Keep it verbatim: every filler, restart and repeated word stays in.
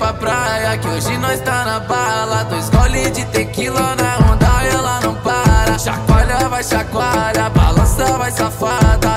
pra praia, que hoje nós tá na bala. Dois gole de tequila na onda e ela não para. Chacoalha, vai chacoalha, balança, vai safada.